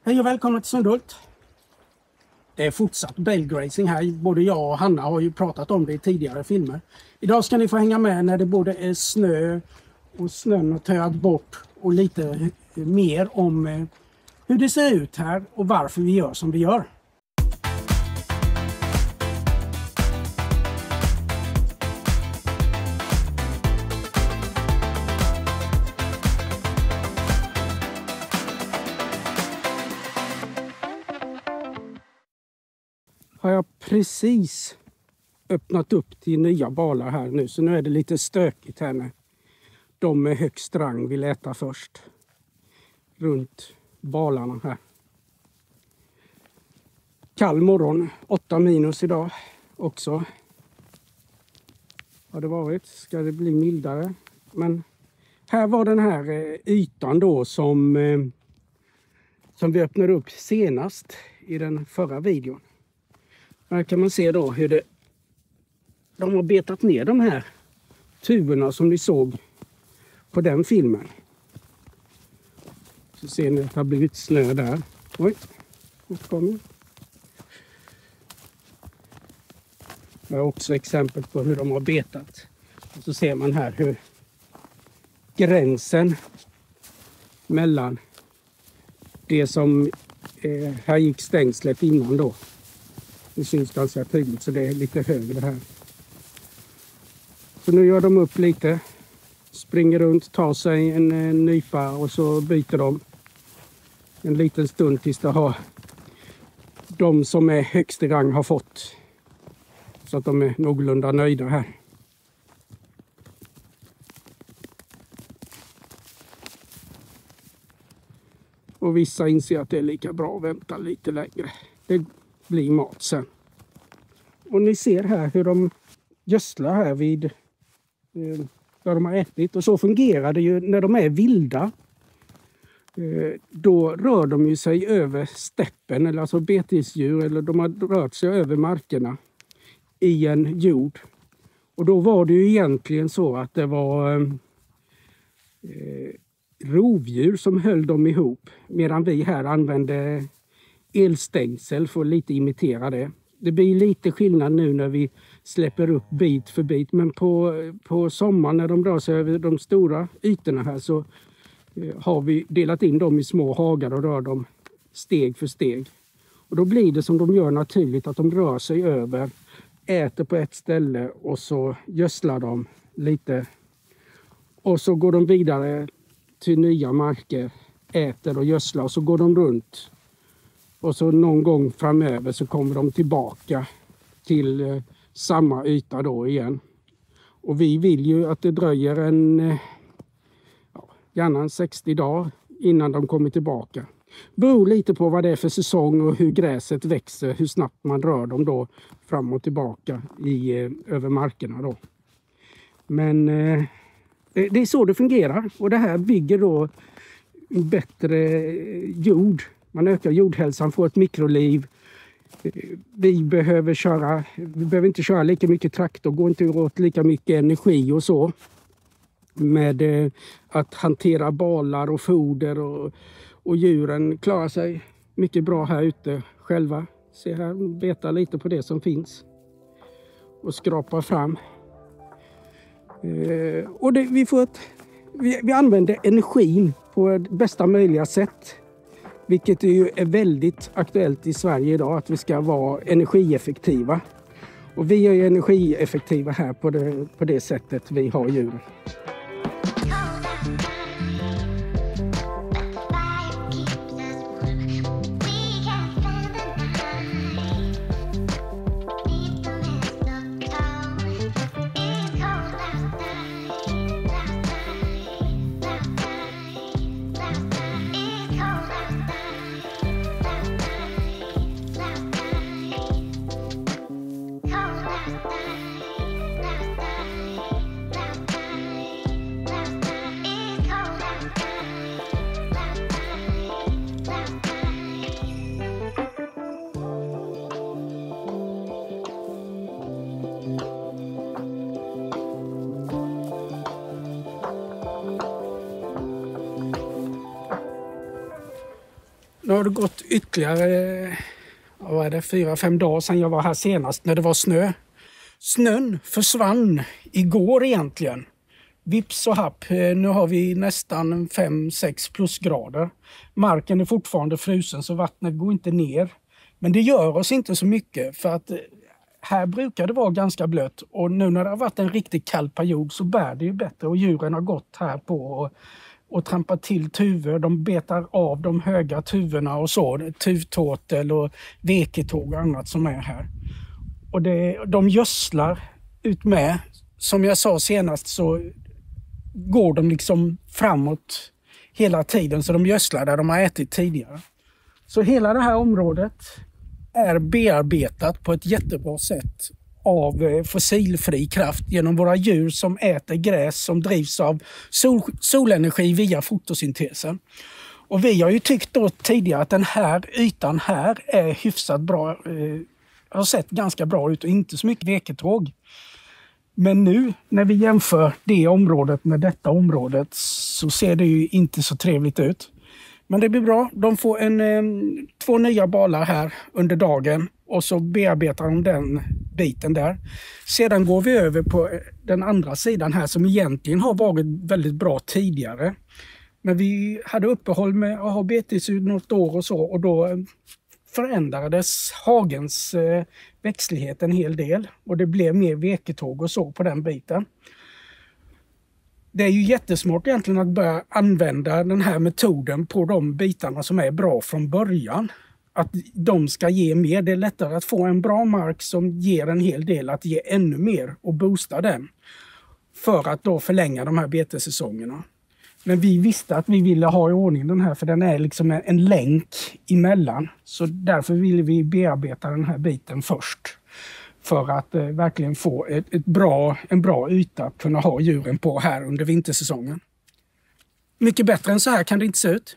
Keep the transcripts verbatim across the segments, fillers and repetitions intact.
Hej och välkomna till Sundhult. Det är fortsatt belgracing här. Både jag och Hanna har ju pratat om det i tidigare filmer. Idag ska ni få hänga med när det både är snö och snön har töat bort och lite mer om hur det ser ut här och varför vi gör som vi gör. Har jag precis öppnat upp till nya balar här nu, så nu är det lite stökigt här när de med högst rang vill äta först runt balarna här. Kall morgon, åtta minus idag också. Har det varit, ska det bli mildare. Men här var den här ytan då som, som vi öppnade upp senast i den förra videon. Här kan man se då hur det, de har betat ner de här tuberna som ni såg på den filmen. Så ser ni att det har blivit snö där. Oj, nu kommer. Det är också exempel på hur de har betat. Och så ser man här hur gränsen mellan det som eh, här gick stängslet innan då. Det syns ganska tydligt, så det är lite högre här. Så nu gör de upp lite. Springer runt, tar sig en, en nypa och så byter de en liten stund tills det har de som är högst i rang har fått. Så att de är någorlunda nöjda här. Och vissa inser att det är lika bra att vänta lite längre. Det blir mat sen. Och ni ser här hur de gödslar här vid eh, där de har ätit. Och så fungerar det ju när de är vilda. Eh, då rör de ju sig över steppen, eller alltså betesdjur, eller de har rört sig över markerna i en jord. Och då var det ju egentligen så att det var eh, rovdjur som höll dem ihop, medan vi här använde elstängsel för att lite imitera det. Det blir lite skillnad nu när vi släpper upp bit för bit, men på, på sommaren när de drar sig över de stora ytorna här så eh, har vi delat in dem i små hagar och rör dem steg för steg. Och då blir det som de gör naturligt, att de rör sig över, äter på ett ställe och så gödslar de lite. Och så går de vidare till nya marker, äter och gödslar, och så går de runt. Och så någon gång framöver så kommer de tillbaka till eh, samma yta då igen. Och vi vill ju att det dröjer en, eh, ja, gärna en sextio dagar innan de kommer tillbaka. Beror lite på vad det är för säsong och hur gräset växer, hur snabbt man rör dem då fram och tillbaka i, eh, över markerna då. Men eh, det, det är så det fungerar, och det här bygger då bättre jord. Man ökar jordhälsan, får ett mikroliv. Vi behöver köra, vi behöver inte köra lika mycket traktor, går inte åt lika mycket energi och så. Med att hantera balar och foder, och, och djuren klarar sig mycket bra här ute själva. Se här, beta lite på det som finns. Och skrapa fram. Och det, vi, får ett, vi, vi använder energin på bästa möjliga sätt. Vilket ju är väldigt aktuellt i Sverige idag, att vi ska vara energieffektiva. Och vi är energieffektiva här på det, på det sättet vi har djur. Nu har det gått ytterligare vad är det, fyra, fem dagar sedan jag var här senast när det var snö. Snön försvann igår egentligen. Vips och happ, nu har vi nästan fem sex plusgrader. Marken är fortfarande frusen så vattnet går inte ner. Men det gör oss inte så mycket för att här brukar det vara ganska blött. Och nu när det har varit en riktigt kall period så bär det ju bättre och djuren har gått här på och, och trampat till tuvor. De betar av de höga tuvorna och så, tuvtåtel och veketåg och annat som är här. Och det, de gödslar ut med. Som jag sa senast så går de liksom framåt hela tiden så de gödslar där de har ätit tidigare. Så hela det här området är bearbetat på ett jättebra sätt av fossilfri kraft genom våra djur som äter gräs som drivs av sol, solenergi via fotosyntesen. Och vi har ju tyckt då tidigare att den här ytan här är hyfsat bra, eh, har sett ganska bra ut och inte så mycket veketråg. Men nu när vi jämför det området med detta området så ser det ju inte så trevligt ut. Men det blir bra. De får en, eh, två nya balar här under dagen och så bearbetar de den biten där. Sedan går vi över på den andra sidan här som egentligen har varit väldigt bra tidigare. Men vi hade uppehåll med att ha betesdjur något år och så och då förändrades hagens eh, växtlighet en hel del och det blev mer veketåg och så på den biten. Det är ju jättesmart egentligen att börja använda den här metoden på de bitarna som är bra från början. Att de ska ge mer. Det är lättare att få en bra mark som ger en hel del att ge ännu mer och boosta den. För att då förlänga de här betesäsongerna. Men vi visste att vi ville ha i ordning den här för den är liksom en länk emellan. Så därför ville vi bearbeta den här biten först. För att eh, verkligen få ett, ett bra, en bra yta att kunna ha djuren på här under vintersäsongen. Mycket bättre än så här kan det inte se ut.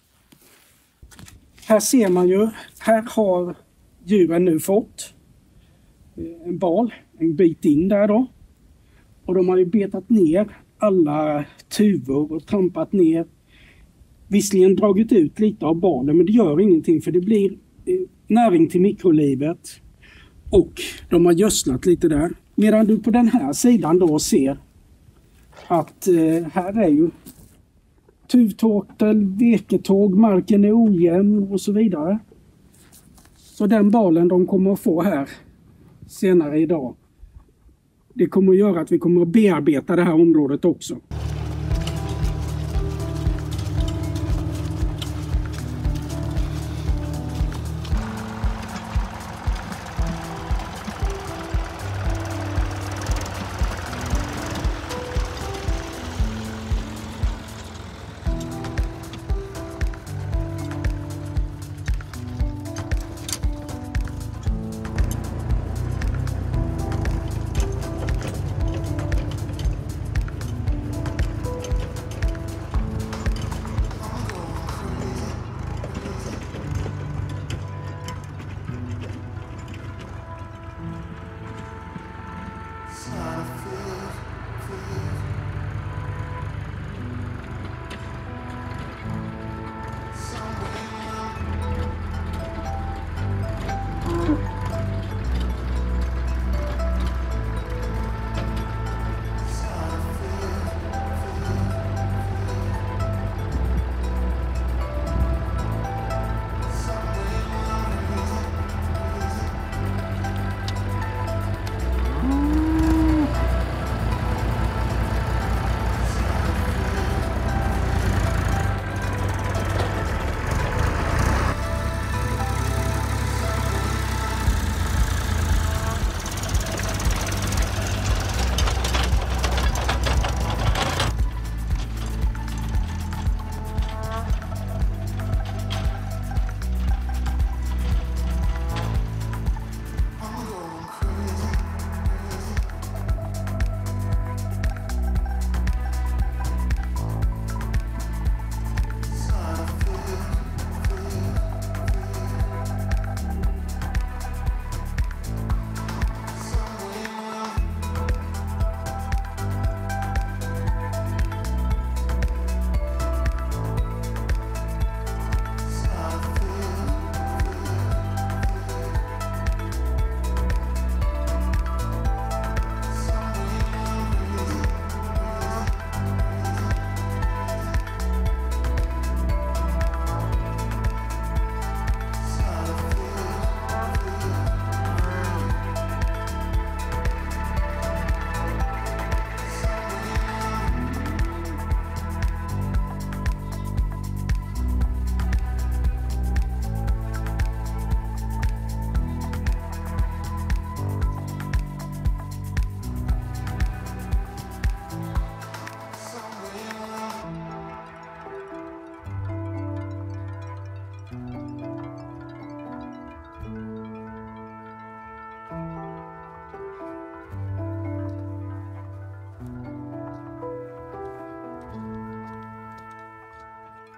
Här ser man ju, här har djuren nu fått en bal, en bit in där då. Och de har ju betat ner alla tuvor och trampat ner. Visserligen dragit ut lite av balen men det gör ingenting för det blir eh, näring till mikrolivet. Och de har gödslat lite där. Medan du på den här sidan då ser att eh, här är ju tuvtåtel, veketåg, marken är ojämn och så vidare. Så den balen de kommer att få här senare idag. Det kommer att göra att vi kommer att bearbeta det här området också.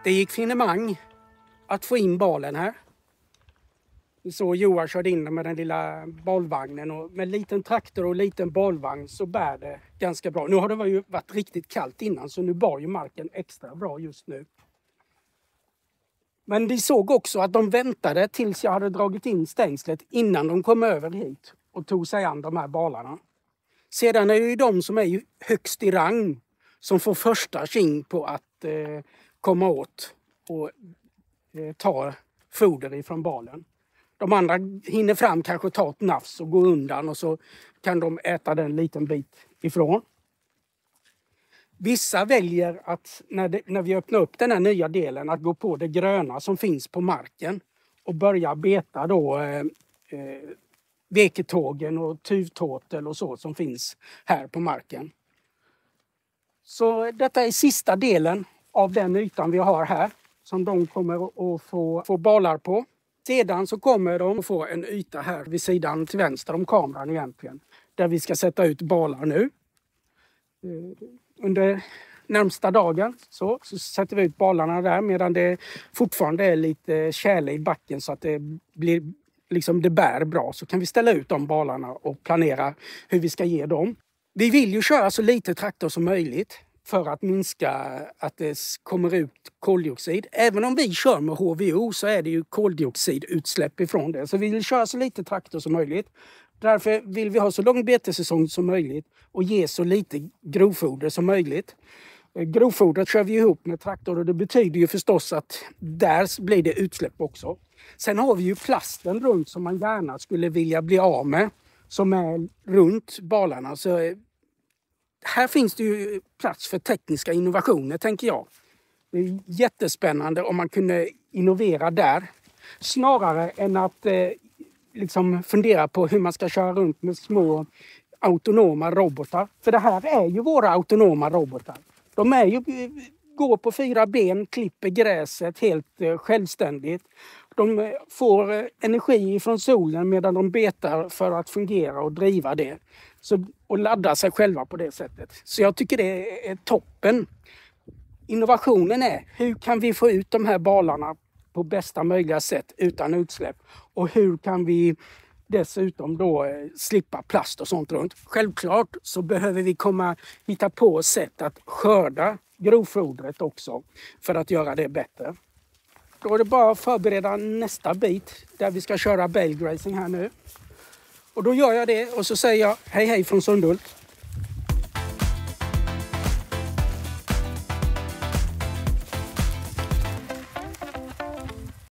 Det gick finemang att få in balen här. Så Johan körde in med den lilla balvagnen och med liten traktor och liten balvagn så bär det ganska bra. Nu har det ju varit riktigt kallt innan så nu bar ju marken extra bra just nu. Men de såg också att de väntade tills jag hade dragit in stängslet innan de kom över hit och tog sig an de här balarna. Sedan är det ju de som är ju högst i rang som får första tjing på att eh, komma åt och eh, ta foder ifrån balen. De andra hinner fram, kanske ta ett nafs och gå undan och så kan de äta den en liten bit ifrån. Vissa väljer att när, det, när vi öppnar upp den här nya delen att gå på det gröna som finns på marken och börja beta då eh, eh, veketågen och tuvtåtel och så som finns här på marken. Så detta är sista delen av den ytan vi har här som de kommer att få, få balar på. Sedan så kommer de att få en yta här vid sidan till vänster om kameran egentligen. Där vi ska sätta ut balar nu. Under närmsta dagen så, så sätter vi ut balarna där medan det fortfarande är lite tjäle i backen så att det blir liksom det bär bra. Så kan vi ställa ut de balarna och planera hur vi ska ge dem. Vi vill ju köra så lite traktor som möjligt för att minska att det kommer ut koldioxid. Även om vi kör med H V O så är det ju koldioxidutsläpp ifrån det. Så vi vill köra så lite traktor som möjligt. Därför vill vi ha så lång betesäsong som möjligt och ge så lite grovfoder som möjligt. Grovfodret kör vi ihop med traktor och det betyder ju förstås att där blir det utsläpp också. Sen har vi ju plasten runt som man gärna skulle vilja bli av med som är runt balarna. Så här finns det ju plats för tekniska innovationer tänker jag. Det är jättespännande om man kunde innovera där. Snarare än att eh, liksom fundera på hur man ska köra runt med små autonoma robotar. För det här är ju våra autonoma robotar. De är ju, går på fyra ben, klipper gräset helt eh, självständigt. De får eh, energi från solen medan de betar för att fungera och driva det. Så, och ladda sig själva på det sättet. Så jag tycker det är toppen. Innovationen är hur kan vi få ut de här balarna på bästa möjliga sätt utan utsläpp. Och hur kan vi dessutom då eh, slippa plast och sånt runt. Självklart så behöver vi komma hitta på sätt att skörda grovfodret också för att göra det bättre. Då är det bara att förbereda nästa bit där vi ska köra bale grazing här nu. Och då gör jag det och så säger jag hej hej från Sundhult.